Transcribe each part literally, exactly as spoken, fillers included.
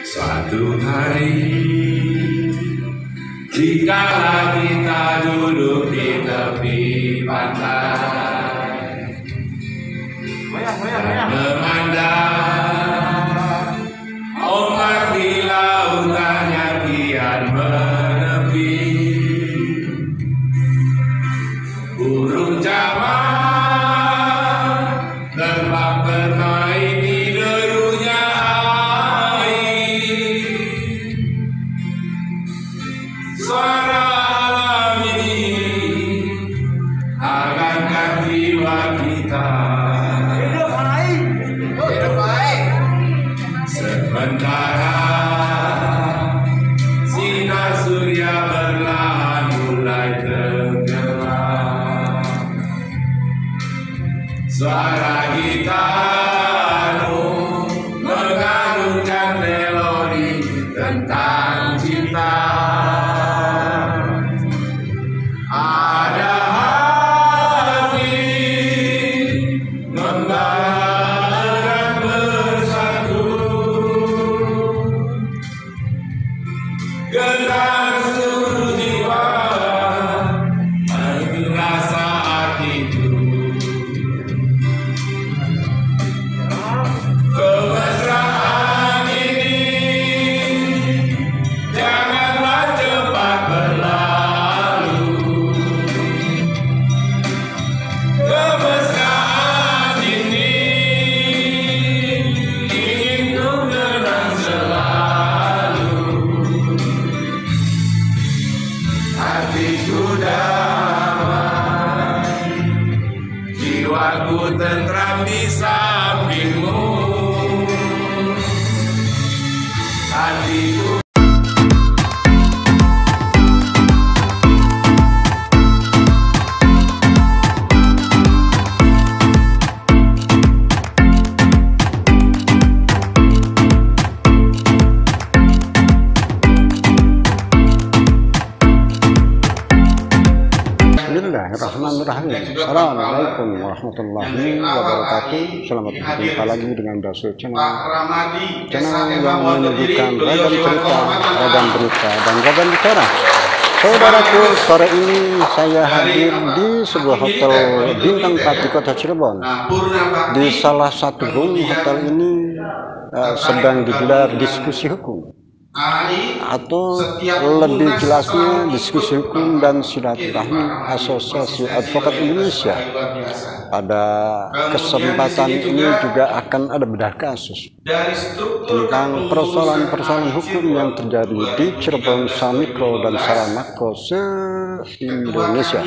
Suatu hari, jikalau kita duduk di tepi pantai, memandang ombak di lautan yang kian menepi, burung camar terbang bermain di derunya air. Suara alam ini hangatkan jiwa kita. Hidup baik, hidup baik. Sementara sinar surya perlahan mulai tenggelam, suara gitar mengagungkan melodi tentang cinta. Ada hati membara dan bersatu, getar seluruh jiwa mengenal saat itu. Kemesraan ini janganlah cepat berlalu. Kemesraan ini ingin mengenang selalu. Hatiku damai, jiwaku tentram di sampingmu. Hatiku Bismillahirrahmanirrahim. Assalamualaikum warahmatullahi wabarakatuh. Selamat berjumpa lagi dengan Dasul Channel, channel yang menunjukkan ragam cerita, ragam berita, dan ragam bicara. Saudaraku, sore ini saya hadir di sebuah hotel bintang empat di kota Cirebon. Di salah satu room hotel ini uh, sedang digelar diskusi hukum, atau lebih jelasnya diskusi hukum dan silaturahmi Asosiasi Advokat Indonesia. Pada kesempatan ini juga akan ada bedah kasus tentang persoalan-persoalan hukum yang terjadi di Cirebon, Samikro, dan Saramako se-Indonesia.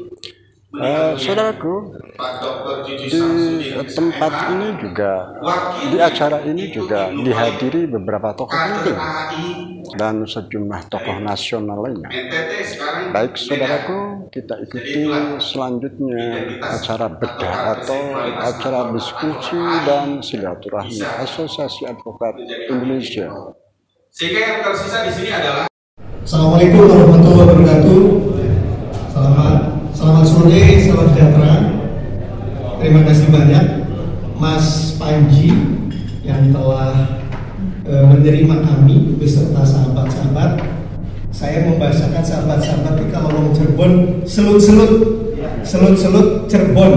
Uh, saudaraku, di tempat ini juga, di acara ini juga dihadiri beberapa tokoh penting dan sejumlah tokoh nasional lainnya. Baik saudaraku, kita ikuti selanjutnya acara bedah atau acara diskusi dan silaturahmi Asosiasi Advokat Indonesia. Sehingga yang tersisa di sini adalah Assalamualaikum warahmatullahi wabarakatuh. Selamat Selamat sore, salam sejahtera. Terima kasih banyak Mas Panji yang telah e, menerima kami beserta sahabat-sahabat. Saya membahasakan sahabat-sahabat di kalau orang Cirebon selut-selut, selut-selut Cirebon.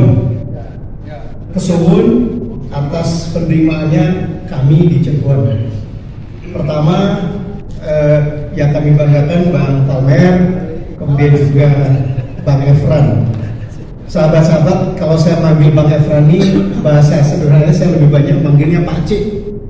Kesuwun atas penerimaannya kami di Cirebon. Pertama e, yang kami banggakan Bang Talmer, kemudian juga Bang Efran. Sahabat-sahabat, kalau saya manggil Bang Efran ini bahasa sederhananya saya lebih banyak manggilnya Pak Cik.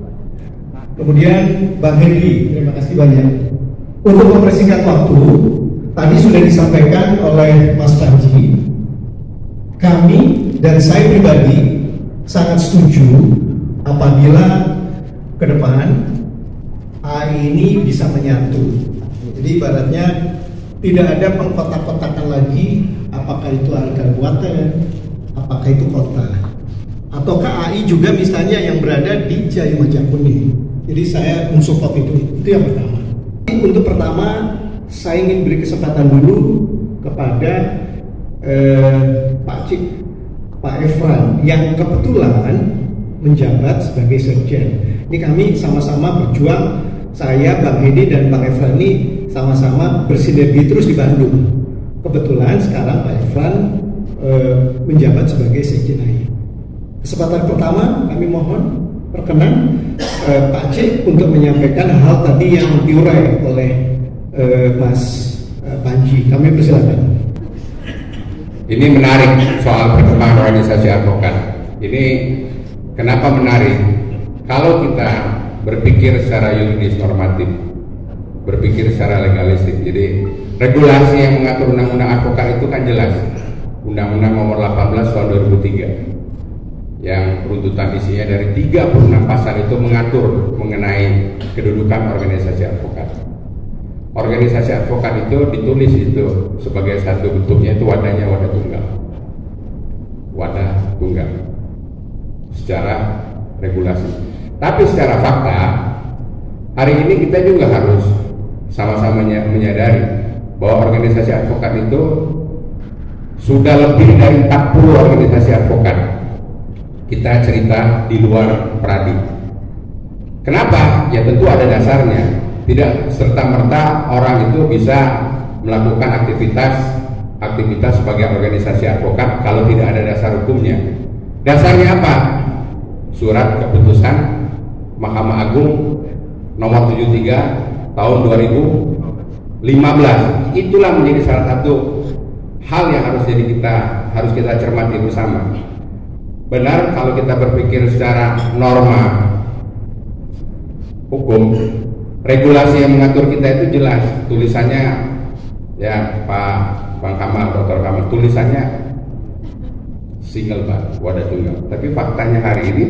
Kemudian Bang Henry, terima kasih banyak. Untuk mempersingkat waktu, tadi sudah disampaikan oleh Mas Panji, kami dan saya pribadi sangat setuju apabila ke depan A I ini bisa menyatu. Jadi ibaratnya tidak ada pengkotak-kotakan lagi, apakah itu kabupaten, apakah itu kota, ataukah A I juga misalnya yang berada di Jaya Majakuning. Jadi saya mensupport itu, itu yang pertama. Untuk pertama, saya ingin beri kesempatan dulu kepada eh, Pak Cik, Pak Efran, yang kebetulan menjabat sebagai sekjen. Ini kami sama-sama berjuang saya, Bang Hedi dan Bang Efran ini sama-sama bersinergi terus di Bandung. Kebetulan sekarang Pak Efran e, menjabat sebagai Sekjen A I. Kesempatan pertama kami mohon perkenan e, Pak Aceh untuk menyampaikan hal tadi yang diurai oleh e, Mas e, Panji. Kami persilakan. Ini menarik soal perkembangan organisasi advokat. Ini kenapa menarik? Kalau kita berpikir secara yuridis normatif, berpikir secara legalistik, jadi regulasi yang mengatur undang-undang advokat itu kan jelas. Undang-Undang Nomor delapan belas Tahun dua ribu tiga yang runtutan isinya dari tiga puluh enam pasal itu mengatur mengenai kedudukan organisasi advokat. Organisasi advokat itu ditulis itu sebagai satu bentuknya itu wadahnya wadah tunggal, wadah tunggal secara regulasi. Tapi secara fakta, hari ini kita juga harus sama-sama menyadari bahwa organisasi advokat itu sudah lebih dari empat puluh organisasi advokat. Kita cerita di luar Pradi. Kenapa? Ya tentu ada dasarnya. Tidak serta-merta orang itu bisa melakukan aktivitas aktivitas sebagai organisasi advokat kalau tidak ada dasar hukumnya. Dasarnya apa? Surat keputusan Mahkamah Agung nomor tujuh puluh tiga tahun dua ribu lima belas. Itulah menjadi salah satu hal yang harus jadi kita harus kita cermati bersama. Benar kalau kita berpikir secara norma hukum, regulasi yang mengatur kita itu jelas. Tulisannya ya Pak Bang Kamal, Doktor Kamal, tulisannya single bar, wadah tunggal. Tapi faktanya hari ini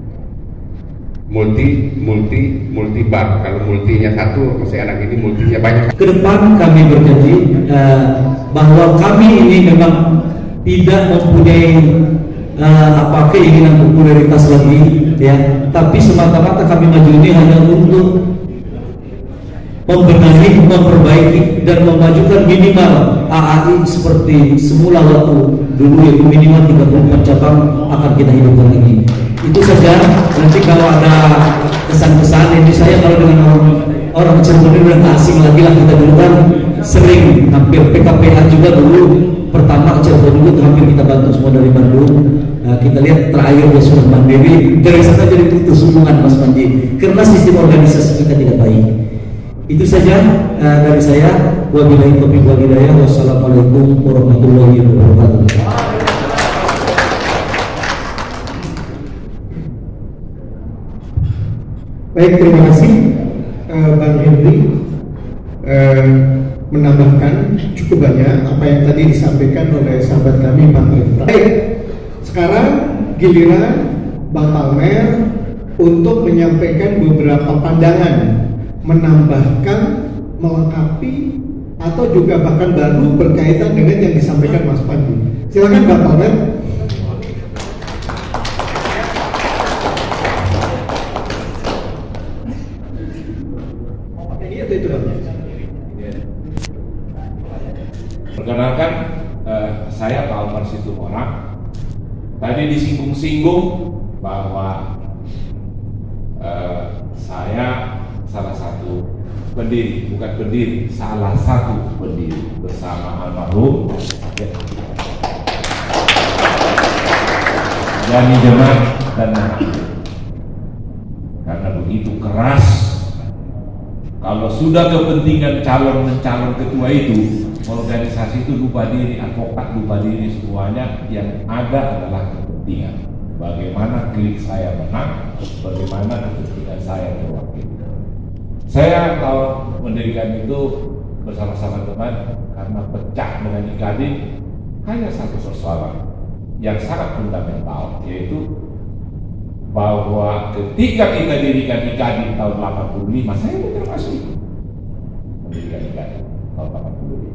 multi multi multi bar. Kalau multinya satu masih anak ini multinya banyak. Kedepan kami berjanji uh, bahwa kami ini memang tidak mempunyai uh, apa keinginan popularitas lagi, ya. Tapi semata-mata kami maju ini hanya untuk membenahi, memperbaiki dan memajukan minimal A A I seperti semula waktu dulu, yaitu minimal tiga puluh empat cabang akan kita hidupkan lagi. Itu saja. Nanti kalau ada kesan-kesan ini, saya kalau dengan orang orang Cirebon ini udah asing lagi lah. Kita dulu kan sering hampir P K P A juga dulu pertama Cirebon juga hampir kita bantu semua dari Bandung. Nah, kita lihat terakhir dia sudah mandiri, dari sana jadi putus hubungan Mas Panji karena sistem organisasi kita tidak baik. Itu saja uh, dari saya. Wabillahi taufiq wal hidayah. Wassalamualaikum warahmatullahi wabarakatuh. Baik, terima kasih uh, Bang Henry uh, menambahkan cukup banyak apa yang tadi disampaikan oleh sahabat kami Bang Efra. Baik, sekarang giliran Bang Palmer untuk menyampaikan beberapa pandangan, menambahkan, melengkapi, atau juga bahkan baru berkaitan dengan yang disampaikan Mas Panji. Silakan Bang Palmer. Perkenalkan, eh, saya Pak Almar Situmorang. Tadi disinggung-singgung bahwa eh, saya salah satu pendiri, bukan pendiri, salah satu pendiri bersama almarhum Jani Jemat dan anak. Karena begitu keras, kalau sudah kepentingan calon mencalon ketua itu, organisasi itu lupa diri, advokat lupa diri, semuanya yang ada adalah kepentingan. Bagaimana klik saya menang, bagaimana kepentingan saya terwakili. Saya kalau mendirikan itu bersama-sama teman karena pecah dengan I K A D I hanya satu persoalan yang sangat fundamental, yaitu bahwa ketika kita dirikan I K A D I tahun delapan puluh lima, saya termasuk itu mendirikan I K A D I tahun delapan puluh lima.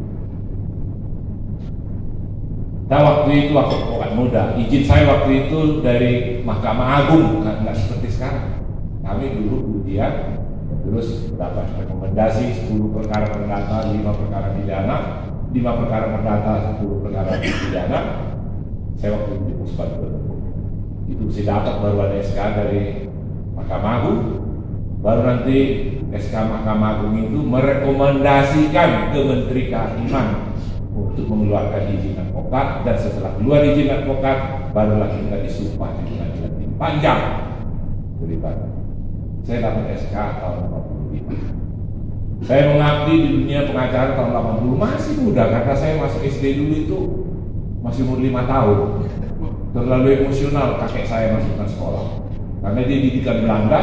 Nah, waktu itu waktu bukan muda, izin saya waktu itu dari Mahkamah Agung, nggak seperti sekarang. Kami dulu ujian, terus dapat rekomendasi sepuluh perkara perdata, lima perkara pidana, lima perkara perdata, sepuluh perkara pidana. Saya waktu itu di Puspat itu saya dapat baru ada S K dari Mahkamah Agung, baru nanti S K Mahkamah Agung itu merekomendasikan ke Menteri Kehakiman untuk mengeluarkan izin advokat, dan setelah keluar izin advokat barulah kita disumpah di pengadilan tinggi. Panjang ceritanya. Saya dapat S K tahun delapan puluh lima. Saya mengabdi di dunia pengacara tahun delapan puluh, masih muda karena saya masuk S D dulu itu masih umur lima tahun. Terlalu emosional kakek saya masukkan sekolah karena dia didikan Belanda.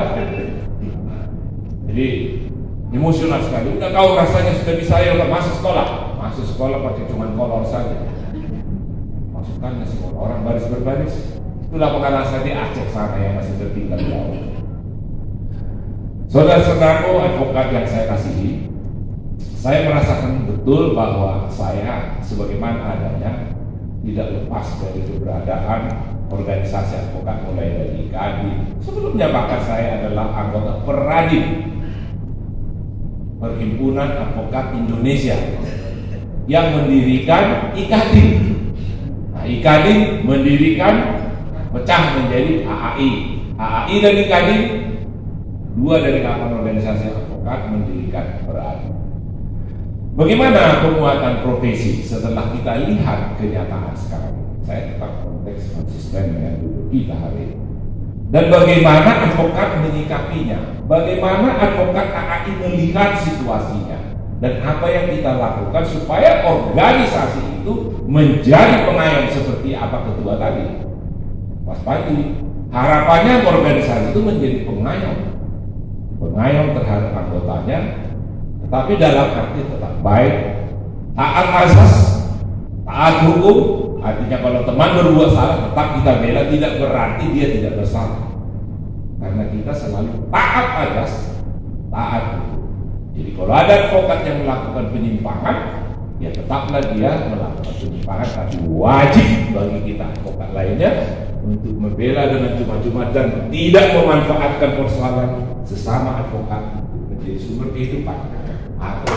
Jadi emosional sekali. Udah tahu rasanya sudah bisa ya masuk sekolah. Masuk sekolah pakai cuman kolor saja. Masukkannya sekolah orang baris berbaris. Itulah pengawasan di Aceh sana yang masih tertinggal jauh. Saudara-saudaraku advokat yang saya kasihi, saya merasakan betul bahwa saya sebagaimana adanya tidak lepas dari keberadaan organisasi advokat mulai dari I K A D I. Sebelumnya bahkan saya adalah anggota Peradim, Perhimpunan Advokat Indonesia, yang mendirikan I K A D I. Nah, I K A D I mendirikan, pecah menjadi A A I. A A I dan I K A D I, dua dari delapan organisasi advokat mendirikan Peradim. Bagaimana penguatan profesi setelah kita lihat kenyataan sekarang? Saya tetap konteks konsisten dengan duduk kita hari ini. Dan bagaimana advokat menyikapinya? Bagaimana advokat A A I melihat situasinya? Dan apa yang kita lakukan supaya organisasi itu menjadi pengayom seperti apa ketua tadi? Mas Padi, harapannya organisasi itu menjadi pengayom, pengayom terhadap anggotanya, tetapi dalam arti tetap baik, taat asas, taat hukum. Artinya kalau teman berbuat salah tetap kita bela, tidak berarti dia tidak bersalah, karena kita selalu taat asas, taat hukum. Jadi kalau ada advokat yang melakukan penyimpangan, ya tetaplah dia melakukan penyimpangan, tapi wajib bagi kita advokat lainnya untuk membela dengan cuma-cuma dan tidak memanfaatkan persoalan sesama advokat menjadi sumber kehidupan atau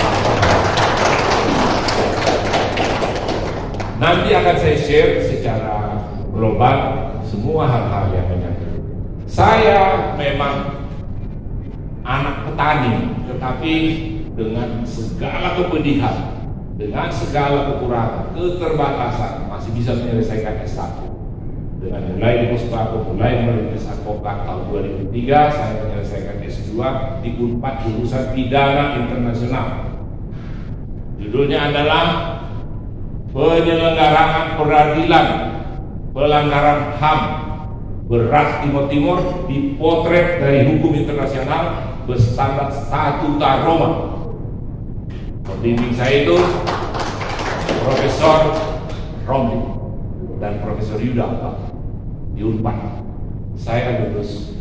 nanti akan saya share secara global semua hal-hal yang menyangkut. Saya memang anak petani, tetapi dengan segala kepedihan, dengan segala kekurangan, keterbatasan masih bisa menyelesaikan S satu. Dengan mulai di Postato, mulai merintis advokat tahun dua ribu tiga, saya menyelesaikan S dua di Unpad jurusan pidana internasional. Judulnya adalah penyelenggaraan peradilan pelanggaran H A M berat Timur Timur dipotret dari hukum internasional berstandar statuta Roma. Pembimbing saya itu Profesor Romli dan Profesor Yuda di Unpad. Saya lulus,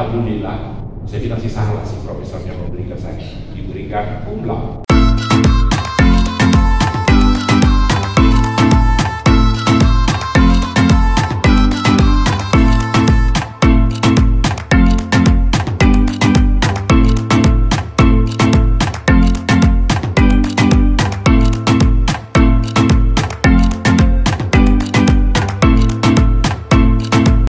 alhamdulillah. Saya masih salah sih profesornya memberikan saya, diberikan cum laude.